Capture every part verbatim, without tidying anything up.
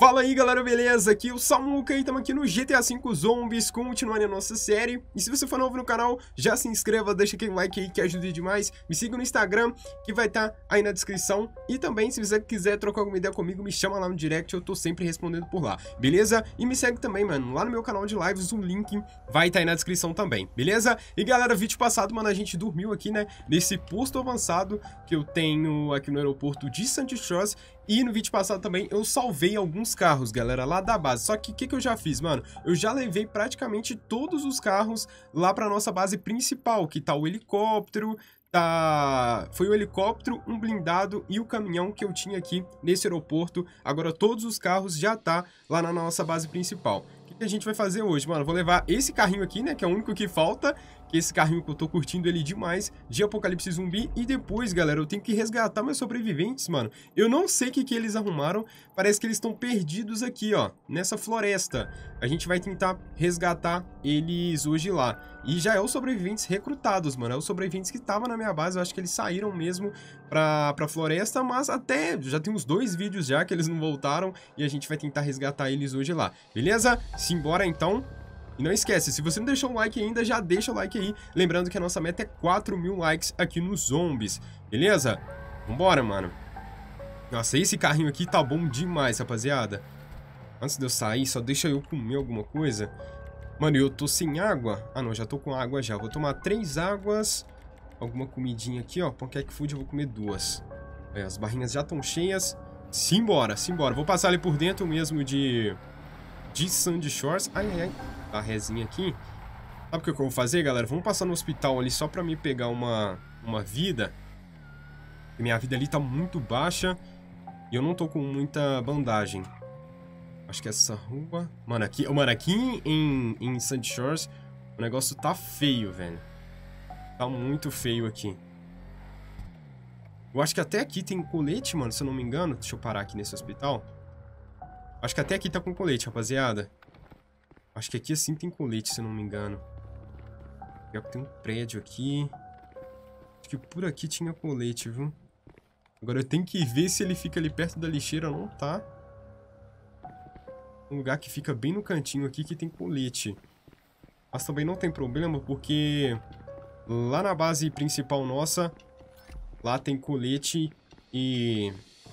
Fala aí galera, beleza? Aqui é o Samuca e estamos aqui no G T A cinco Zombies, continuando a nossa série. E se você for novo no canal, já se inscreva, deixa aquele like aí que ajuda demais. Me siga no Instagram, que vai estar aí na descrição. E também, se você quiser trocar alguma ideia comigo, me chama lá no direct, eu tô sempre respondendo por lá, beleza? E me segue também, mano, lá no meu canal de lives, o link vai estar aí na descrição também, beleza? E galera, vídeo passado, mano, a gente dormiu aqui, né, nesse posto avançado que eu tenho aqui no aeroporto de Sandy Shores. E no vídeo passado também eu salvei alguns carros, galera, lá da base. Só que o que, que eu já fiz, mano? Eu já levei praticamente todos os carros lá pra nossa base principal, que tá o helicóptero, tá... Foi o helicóptero, um blindado e o caminhão que eu tinha aqui nesse aeroporto. Agora todos os carros já tá lá na nossa base principal. O que, que a gente vai fazer hoje, mano? Vou levar esse carrinho aqui, né, que é o único que falta, que esse carrinho que eu tô curtindo ele demais, de Apocalipse Zumbi. E depois, galera, eu tenho que resgatar meus sobreviventes, mano. Eu não sei o que que eles arrumaram, parece que eles estão perdidos aqui, ó, nessa floresta. A gente vai tentar resgatar eles hoje lá. E já é os sobreviventes recrutados, mano, é os sobreviventes que estavam na minha base. Eu acho que eles saíram mesmo pra, pra floresta, mas até já tem uns dois vídeos já que eles não voltaram. E a gente vai tentar resgatar eles hoje lá, beleza? Simbora então. E não esquece, se você não deixou um like ainda, já deixa o like aí. Lembrando que a nossa meta é quatro mil likes aqui nos Zombies, beleza? Vambora, mano. Nossa, esse carrinho aqui tá bom demais, rapaziada. Antes de eu sair, só deixa eu comer alguma coisa. Mano, eu tô sem água. Ah, não, já tô com água já. Vou tomar três águas. Alguma comidinha aqui, ó. Pancake Food, eu vou comer duas. Aí, as barrinhas já estão cheias. Simbora, simbora. Vou passar ali por dentro mesmo de... De Sandy Shores. Ai, ai, ai. A resinha aqui. Sabe o que eu vou fazer, galera? Vamos passar no hospital ali só pra me pegar uma, uma vida. Minha vida ali tá muito baixa. E eu não tô com muita bandagem. Acho que essa rua... Mano, aqui, mano, aqui em, em Sandy Shores o negócio tá feio, velho. Tá muito feio aqui. Eu acho que até aqui tem colete, mano, se eu não me engano. Deixa eu parar aqui nesse hospital. Acho que até aqui tá com colete, rapaziada. Acho que aqui assim tem colete, se eu não me engano. Tem um prédio aqui. Acho que por aqui tinha colete, viu? Agora eu tenho que ver se ele fica ali perto da lixeira. Não tá. Um lugar que fica bem no cantinho aqui que tem colete. Mas também não tem problema, porque lá na base principal nossa, lá tem colete e...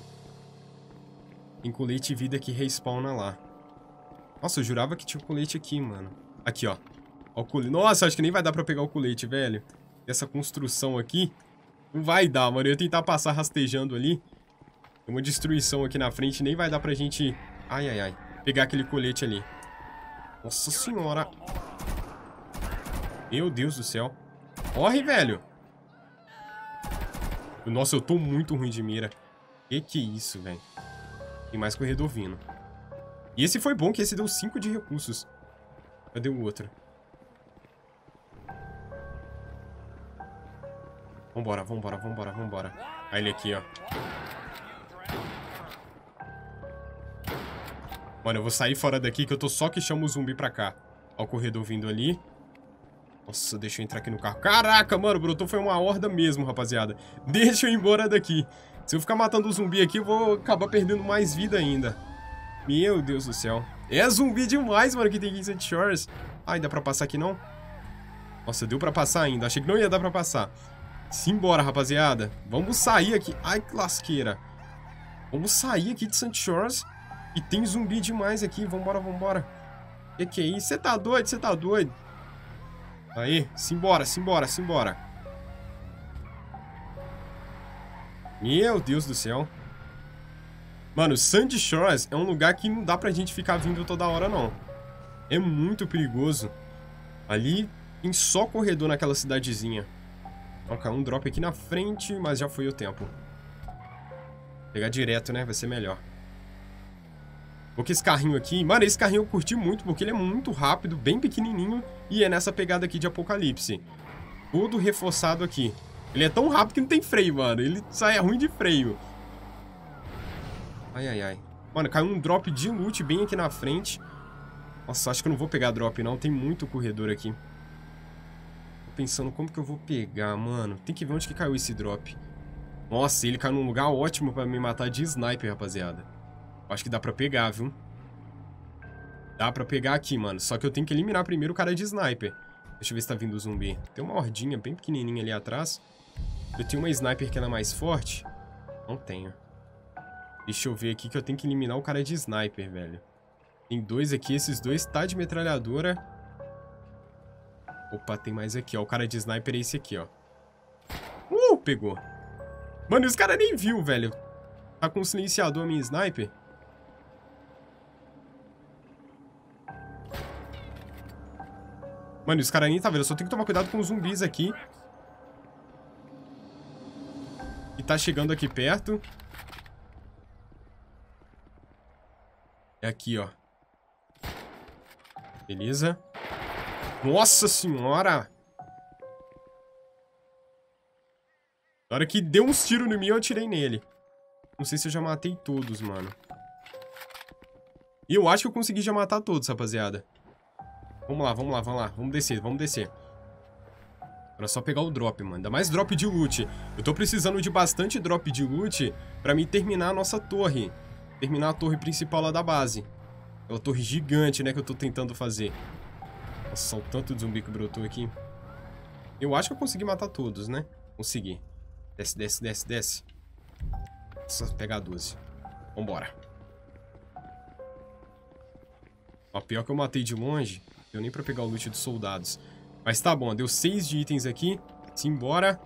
Tem colete e vida que respawna lá. Nossa, eu jurava que tinha um colete aqui, mano. Aqui, ó. Ó o colete. Nossa, acho que nem vai dar pra pegar o colete, velho. Essa construção aqui. Não vai dar, mano. Eu ia tentar passar rastejando ali. Tem uma destruição aqui na frente. Nem vai dar pra gente... Ai, ai, ai. Pegar aquele colete ali. Nossa senhora. Meu Deus do céu. Corre, velho. Nossa, eu tô muito ruim de mira. Que que é isso, velho? Tem mais corredor vindo. E esse foi bom, que esse deu cinco de recursos. Cadê o outro? Vambora, vambora, vambora, vambora. Aí ele aqui, ó. Mano, eu vou sair fora daqui que eu tô só que chamo o zumbi pra cá. Ó o corredor vindo ali. Nossa, deixa eu entrar aqui no carro. Caraca, mano, brotou foi uma horda mesmo, rapaziada. Deixa eu ir embora daqui. Se eu ficar matando o zumbi aqui, eu vou acabar perdendo mais vida ainda. Meu Deus do céu. É zumbi demais, mano, que tem aqui em Sandy Shores. Ai, dá pra passar aqui, não? Nossa, deu pra passar ainda. Achei que não ia dar pra passar. Simbora, rapaziada. Vamos sair aqui. Ai, que lasqueira. Vamos sair aqui de Sandy Shores. E tem zumbi demais aqui. Vambora, vambora. Que que é isso? Você tá doido? Você tá doido? Aí, simbora, simbora, simbora. Meu Deus do céu. Mano, Sandy Shores é um lugar que não dá pra gente ficar vindo toda hora, não. É muito perigoso. Ali tem só corredor naquela cidadezinha. Ó, caiu um drop aqui na frente, mas já foi o tempo. Vou pegar direto, né? Vai ser melhor. Porque esse carrinho aqui... Mano, esse carrinho eu curti muito, porque ele é muito rápido, bem pequenininho. E é nessa pegada aqui de Apocalipse. Todo reforçado aqui. Ele é tão rápido que não tem freio, mano. Ele sai ruim de freio. Ai, ai, ai. Mano, caiu um drop de loot bem aqui na frente. Nossa, acho que eu não vou pegar drop, não. Tem muito corredor aqui. Tô pensando como que eu vou pegar, mano. Tem que ver onde que caiu esse drop. Nossa, ele caiu num lugar ótimo pra me matar de sniper, rapaziada. Acho que dá pra pegar, viu? Dá pra pegar aqui, mano. Só que eu tenho que eliminar primeiro o cara de sniper. Deixa eu ver se tá vindo o zumbi. Tem uma hordinha bem pequenininha ali atrás. Eu tenho uma sniper que ela é mais forte. Não tenho. Deixa eu ver aqui que eu tenho que eliminar o cara de sniper, velho. Tem dois aqui. Esses dois tá de metralhadora. Opa, tem mais aqui, ó. O cara de sniper é esse aqui, ó. Uh, pegou. Mano, e os caras nem viu, velho. Tá com um silenciador a minha sniper. Mano, os caras nem tá vendo. Eu só tenho que tomar cuidado com os zumbis aqui. E tá chegando aqui perto. É aqui, ó. Beleza. Nossa senhora! Na hora que deu uns tiros em mim, eu atirei nele. Não sei se eu já matei todos, mano. E eu acho que eu consegui já matar todos, rapaziada. Vamos lá, vamos lá, vamos lá. Vamos descer, vamos descer. Agora é só pegar o drop, mano. Ainda mais drop de loot. Eu tô precisando de bastante drop de loot pra mim terminar a nossa torre. Terminar a torre principal lá da base. É uma torre gigante, né, que eu tô tentando fazer. Nossa, o tanto de zumbi que brotou aqui. Eu acho que eu consegui matar todos, né? Consegui. Desce, desce, desce, desce. Só pegar doze. Vambora. Ó, pior que eu matei de longe. Deu nem pra pegar o loot dos soldados. Mas tá bom, deu seis de itens aqui. Simbora.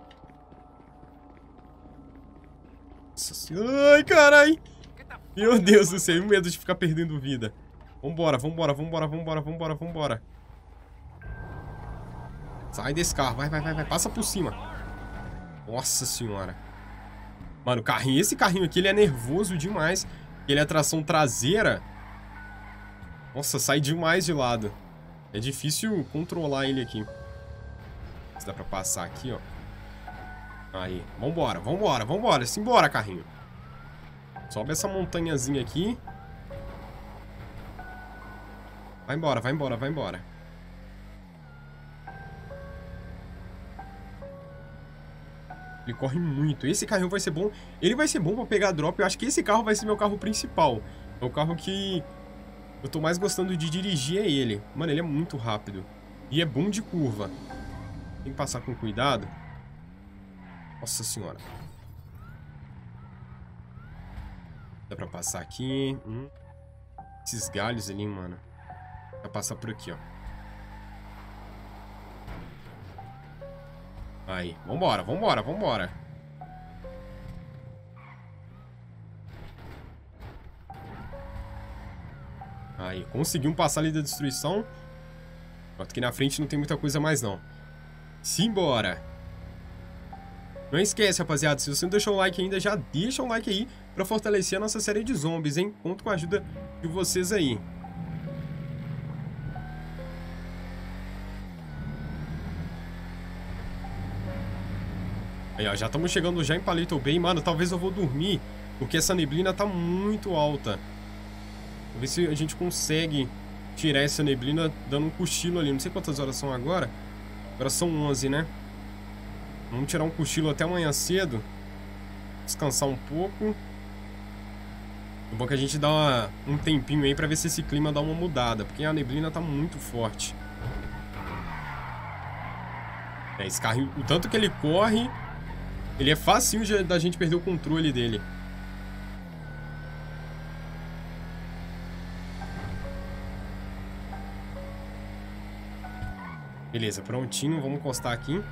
Nossa, ai, carai. Meu Deus do céu, medo de ficar perdendo vida. Vambora, vambora, vambora, vambora, vambora, vambora. Sai desse carro, vai, vai, vai, vai. Passa por cima. Nossa senhora. Mano, o carrinho, esse carrinho aqui, ele é nervoso demais. Ele é tração traseira. Nossa, sai demais de lado. É difícil controlar ele aqui. Se dá pra passar aqui, ó. Aí, vambora, vambora, vambora. Simbora, carrinho. Sobe essa montanhazinha aqui. Vai embora, vai embora, vai embora. Ele corre muito. Esse carrinho vai ser bom. Ele vai ser bom pra pegar drop. Eu acho que esse carro vai ser meu carro principal. É o carro que eu tô mais gostando de dirigir, é ele. Mano, ele é muito rápido. E é bom de curva. Tem que passar com cuidado. Nossa senhora. Dá pra passar aqui. Hum. Esses galhos ali, mano. Dá pra passar por aqui, ó. Aí, vambora, vambora, vambora. Aí, conseguimos passar ali da destruição. Aqui na frente não tem muita coisa mais, não. Simbora. Não esquece, rapaziada, se você não deixou o like ainda, já deixa um like aí pra fortalecer a nossa série de zombies, hein? Conto com a ajuda de vocês aí. Aí, ó, já estamos chegando já em Paleto Bay. Mano, talvez eu vou dormir, porque essa neblina tá muito alta. Vou ver se a gente consegue tirar essa neblina dando um cochilo ali. Não sei quantas horas são agora. Agora são onze, né? Vamos tirar um cochilo até amanhã cedo. Descansar um pouco. É bom que a gente dá uma, um tempinho aí pra ver se esse clima dá uma mudada, porque a neblina tá muito forte. É, esse carro, o tanto que ele corre, ele é facinho de, da gente perder o controle dele. Beleza, prontinho, vamos encostar aqui.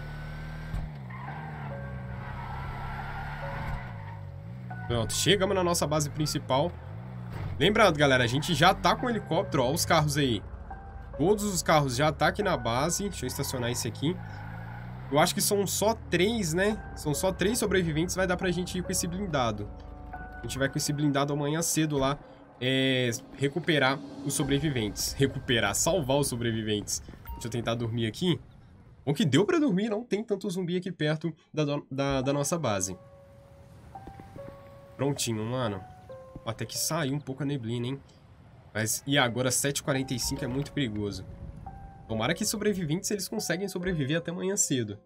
Pronto, chegamos na nossa base principal. Lembrando, galera, a gente já tá com o helicóptero, ó, os carros aí. Todos os carros já tá aqui na base. Deixa eu estacionar esse aqui. Eu acho que são só três, né? São só três sobreviventes, vai dar pra gente ir com esse blindado. A gente vai com esse blindado amanhã cedo lá, é, recuperar os sobreviventes. Recuperar, salvar os sobreviventes. Deixa eu tentar dormir aqui. Bom que deu pra dormir, não tem tanto zumbi aqui perto da, da, da nossa base. Prontinho, mano. Até que saiu um pouco a neblina, hein? Mas, e agora, sete e quarenta e cinco é muito perigoso. Tomara que sobreviventes, eles conseguem sobreviver até amanhã cedo.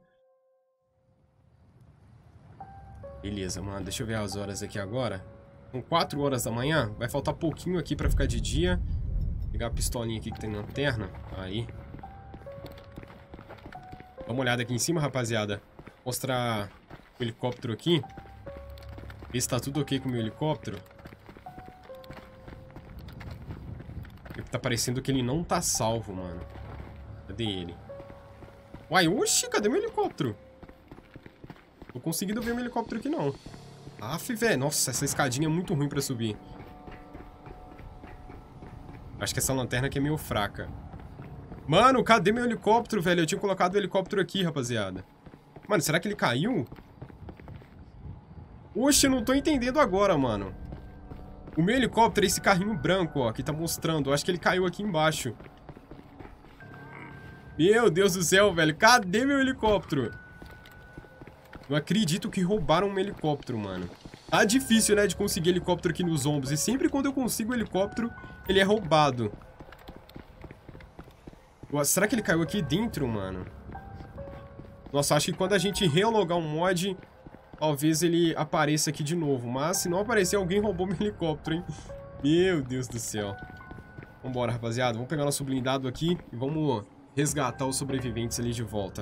Beleza, mano. Deixa eu ver as horas aqui agora. São quatro horas da manhã. Vai faltar pouquinho aqui pra ficar de dia. Tem que Pegar a pistolinha aqui que tem na lanterna. Aí. Dá uma olhada aqui em cima, rapaziada. Mostrar o helicóptero aqui. Ver se tá tudo ok com o meu helicóptero. Tá parecendo que ele não tá salvo, mano. Cadê ele? Uai, oxi, cadê meu helicóptero? Tô conseguindo ver meu helicóptero aqui, não. Aff, velho. Nossa, essa escadinha é muito ruim pra subir. Acho que essa lanterna aqui é meio fraca. Mano, cadê meu helicóptero, velho? Eu tinha colocado o helicóptero aqui, rapaziada. Mano, será que ele caiu? Oxe, eu não tô entendendo agora, mano. O meu helicóptero é esse carrinho branco, ó, que tá mostrando. Eu acho que ele caiu aqui embaixo. Meu Deus do céu, velho. Cadê meu helicóptero? Não acredito que roubaram um helicóptero, mano. Tá difícil, né, de conseguir helicóptero aqui nos ombros. E sempre quando eu consigo o helicóptero, ele é roubado. Será que ele caiu aqui dentro, mano? Nossa, acho que quando a gente relogar um mod, talvez ele apareça aqui de novo. Mas se não aparecer, alguém roubou meu helicóptero, hein? Meu Deus do céu. Vambora, rapaziada. Vamos pegar nosso blindado aqui e vamos resgatar os sobreviventes ali de volta.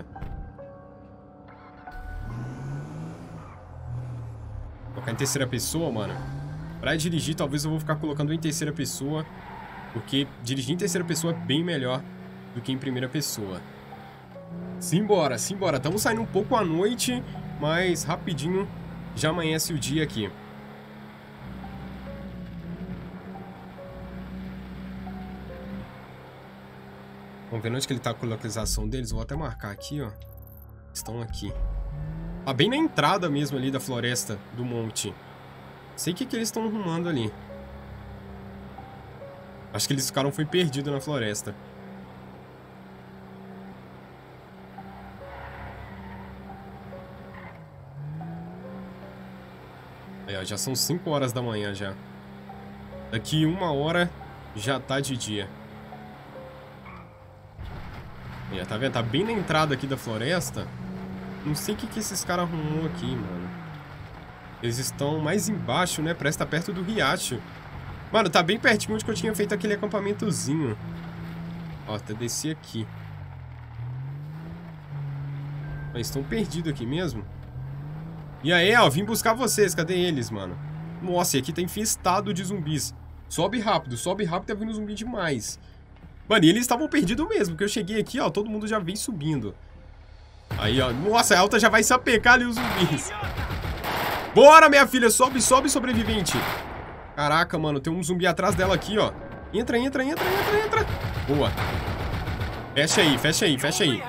Vou colocar em terceira pessoa, mano. Pra dirigir, talvez eu vou ficar colocando em terceira pessoa. Porque dirigir em terceira pessoa é bem melhor do que em primeira pessoa. Simbora, simbora. Estamos saindo um pouco à noite, mas rapidinho já amanhece o dia aqui. Vamos ver onde que ele tá com a localização deles. Vou até marcar aqui, ó. Estão aqui. Tá bem na entrada mesmo ali da floresta do monte. Sei o que que eles estão arrumando ali. Acho que eles ficaram foi perdidos na floresta. Aí, ó, já são cinco horas da manhã já. Daqui uma hora já tá de dia. Aí, tá vendo? Tá bem na entrada aqui da floresta. Não sei o que que esses caras arrumou aqui, mano. Eles estão mais embaixo, né? Parece que tá perto do riacho. Mano, tá bem pertinho onde que eu tinha feito aquele acampamentozinho. Ó, até desci aqui. Mas estão perdidos aqui mesmo. E aí, ó, vim buscar vocês. Cadê eles, mano? Nossa, e aqui tá infestado de zumbis. Sobe rápido, sobe rápido, tá vindo zumbi demais. Mano, e eles estavam perdidos mesmo, porque eu cheguei aqui, ó, todo mundo já vem subindo. Aí, ó, nossa, a Alta já vai sapecar ali os zumbis. Bora, minha filha, sobe, sobe, sobrevivente. Caraca, mano, tem um zumbi atrás dela aqui, ó. Entra, entra, entra, entra, entra. Boa. Fecha aí, fecha aí, fecha aí.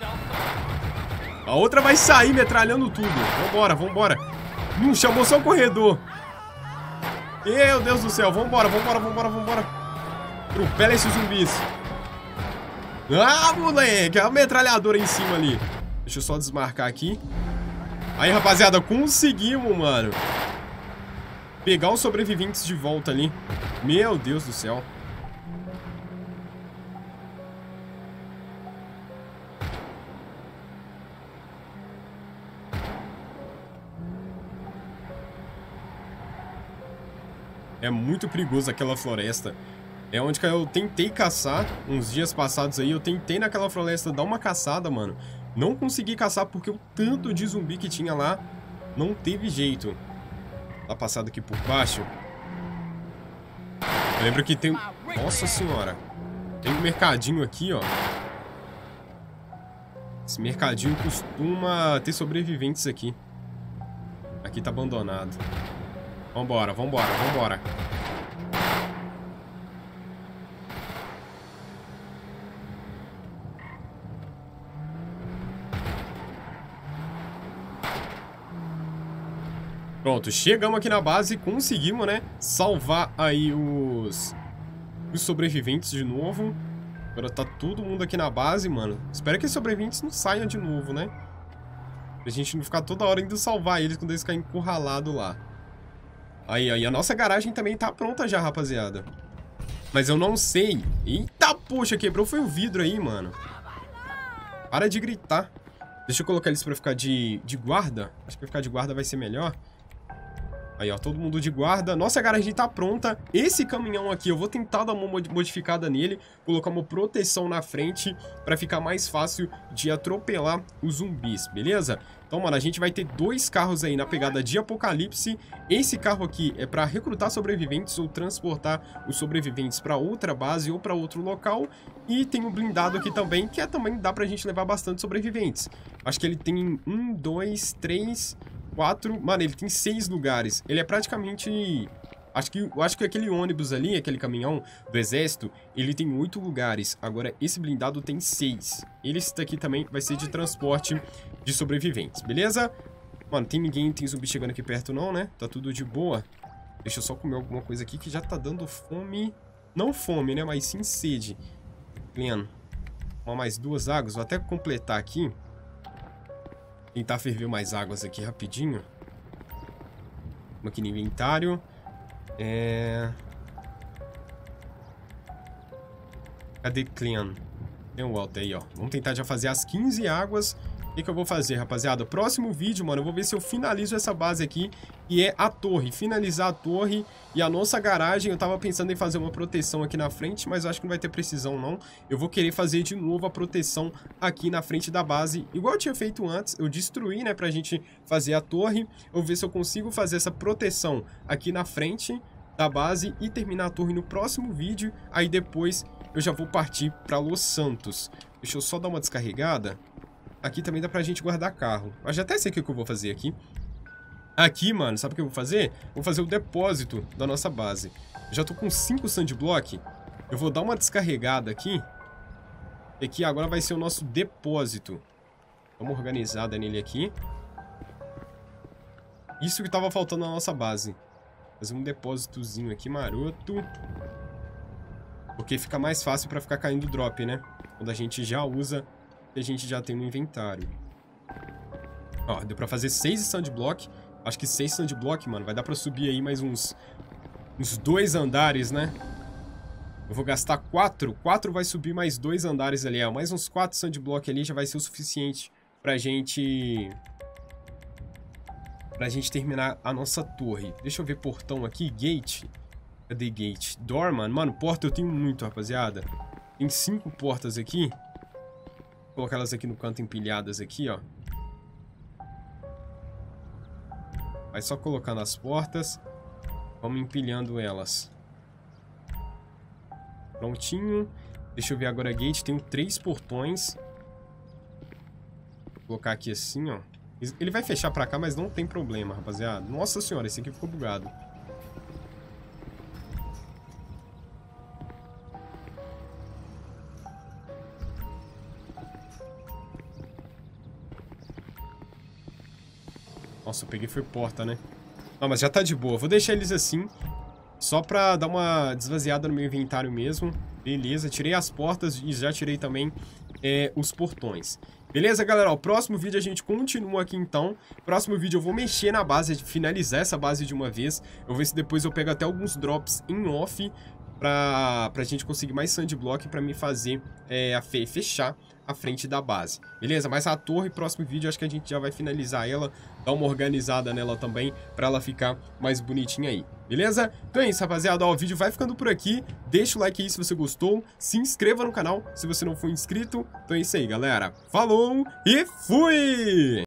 A outra vai sair metralhando tudo. Vambora, vambora. Hum, chamou só o corredor. Meu Deus do céu, vambora, vambora, vambora, vambora. Atropela esses zumbis. Ah, moleque, a metralhadora em cima ali. Deixa eu só desmarcar aqui. Aí, rapaziada, conseguimos, mano, pegar os sobreviventes de volta ali. Meu Deus do céu. É muito perigoso aquela floresta. É onde que eu tentei caçar uns dias passados aí. Eu tentei naquela floresta dar uma caçada, mano. Não consegui caçar porque o tanto de zumbi que tinha lá não teve jeito. Tá passado aqui por baixo. Eu lembro que tem... Nossa senhora. Tem um mercadinho aqui, ó. Esse mercadinho costuma ter sobreviventes aqui. Aqui tá abandonado. Vambora, vambora, vambora. Pronto, chegamos aqui na base e conseguimos, né, salvar aí os, os sobreviventes de novo. Agora tá todo mundo aqui na base, mano. Espero que os sobreviventes não saiam de novo, né? Pra gente não ficar toda hora indo salvar eles quando eles ficarem encurralados lá. Aí, aí, a nossa garagem também tá pronta já, rapaziada. Mas eu não sei. Eita, poxa, quebrou foi o vidro aí, mano. Para de gritar. Deixa eu colocar eles pra ficar de, de guarda. Acho que pra ficar de guarda vai ser melhor. Aí, ó, todo mundo de guarda. Nossa garagem tá pronta. Esse caminhão aqui, eu vou tentar dar uma modificada nele, colocar uma proteção na frente pra ficar mais fácil de atropelar os zumbis, beleza? Então, mano, a gente vai ter dois carros aí na pegada de apocalipse. Esse carro aqui é pra recrutar sobreviventes ou transportar os sobreviventes pra outra base ou pra outro local. E tem um blindado aqui também, que é também dá pra gente levar bastante sobreviventes. Acho que ele tem um, dois, três, quatro... Mano, ele tem seis lugares. Ele é praticamente... Acho que, eu acho que aquele ônibus ali, aquele caminhão do exército, ele tem oito lugares. Agora, esse blindado tem seis. Esse daqui também vai ser de transporte de sobreviventes, beleza? Mano, tem ninguém, tem zumbi chegando aqui perto não, né? Tá tudo de boa. Deixa eu só comer alguma coisa aqui que já tá dando fome. Não fome, né? Mas sim sede. Pleno. Tomar mais duas águas. Vou até completar aqui. Tentar ferver mais águas aqui rapidinho. Vamos aqui no inventário. É... Cadê Clean? Tem um alto aí, ó. Vamos tentar já fazer as quinze águas. O que, que eu vou fazer, rapaziada? Próximo vídeo, mano, eu vou ver se eu finalizo essa base aqui, que é a torre. Finalizar a torre e a nossa garagem. Eu tava pensando em fazer uma proteção aqui na frente, mas eu acho que não vai ter precisão, não. Eu vou querer fazer de novo a proteção aqui na frente da base. Igual eu tinha feito antes, eu destruí, né, pra gente fazer a torre. Eu vou ver se eu consigo fazer essa proteção aqui na frente da base e terminar a torre no próximo vídeo. Aí depois eu já vou partir pra Los Santos. Deixa eu só dar uma descarregada. Aqui também dá pra gente guardar carro. Mas já até sei o que eu vou fazer aqui. Aqui, mano, sabe o que eu vou fazer? Vou fazer o depósito da nossa base. Eu já tô com cinco sandblock. Eu vou dar uma descarregada aqui. E aqui agora vai ser o nosso depósito. Vamos organizada nele aqui. Isso que tava faltando na nossa base. Fazer um depósitozinho aqui maroto. Porque fica mais fácil pra ficar caindo drop, né? Quando a gente já usa... que a gente já tem no inventário. Ó, deu pra fazer seis sandblock. Acho que seis sandblock, mano, vai dar pra subir aí mais uns... uns dois andares, né? Eu vou gastar quatro. quatro vai subir mais dois andares ali, ó. Mais uns quatro sandblock ali já vai ser o suficiente pra gente... pra gente terminar a nossa torre. Deixa eu ver portão aqui. Gate. Cadê gate? Door, mano. Mano, porta eu tenho muito, rapaziada. Tem cinco portas aqui. Vou colocar elas aqui no canto empilhadas aqui, ó. Vai só colocar nas portas. Vamos empilhando elas. Prontinho. Deixa eu ver agora a gate. Tenho três portões. Vou colocar aqui assim, ó. Ele vai fechar pra cá, mas não tem problema, rapaziada. Nossa senhora, esse aqui ficou bugado. Nossa, eu peguei foi porta, né? Não, mas já tá de boa. Vou deixar eles assim, só pra dar uma desvaziada no meu inventário mesmo. Beleza, tirei as portas e já tirei também é, os portões. Beleza, galera? O próximo vídeo a gente continua aqui, então. Próximo vídeo eu vou mexer na base, finalizar essa base de uma vez. Eu vou ver se depois eu pego até alguns drops em off pra, pra gente conseguir mais sandblock pra me fazer é, a fe fechar a frente da base. Beleza? Mas a torre, próximo vídeo, acho que a gente já vai finalizar ela, dar uma organizada nela também, pra ela ficar mais bonitinha aí. Beleza? Então é isso, rapaziada. Ó, o vídeo vai ficando por aqui. Deixa o like aí se você gostou. Se inscreva no canal se você não for inscrito. Então é isso aí, galera. Falou e fui!